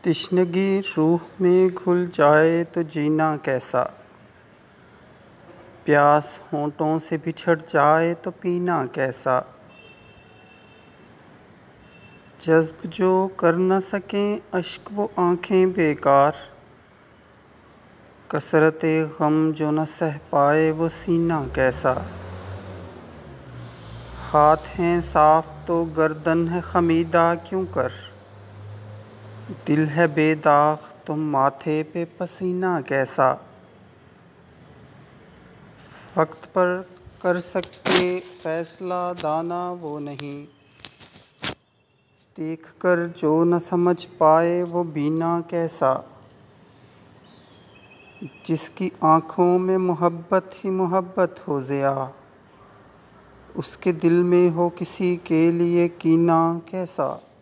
तिश्नगी रूह में घुल जाए तो जीना कैसा। प्यास होंठों से बिछड़ जाए तो पीना कैसा। जज्ब जो कर न सकें अश्क वो आँखें बेकार। कसरते गम जो न सह पाए वो सीना कैसा। हाथ हैं साफ तो गर्दन है खमीदा क्यों कर। दिल है बेदाग तो माथे पे पसीना कैसा। वक्त पर कर सकते फैसला दाना वो नहीं। देख कर जो न समझ पाए वो बीना कैसा। जिसकी आँखों में मोहब्बत ही मोहब्बत हो ज़िया। उसके दिल में हो किसी के लिए कीना कैसा।